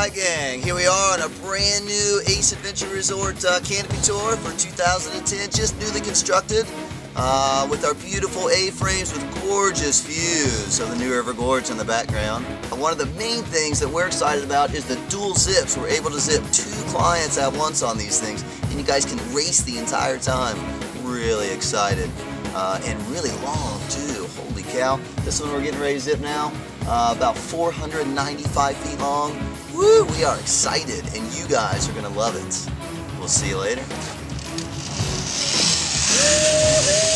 Alright gang, here we are on a brand new Ace Adventure Resort Canopy Tour for 2010, just newly constructed with our beautiful A-frames with gorgeous views of the new River Gorge in the background. One of the main things that we're excited about is the dual zips. We're able to zip 2 clients at once on these things, and you guys can race the entire time. Really excited. And really long too, holy cow. This one we're getting ready to zip now, about 495 feet long. Woo, we are excited, and you guys are gonna love it. We'll see you later.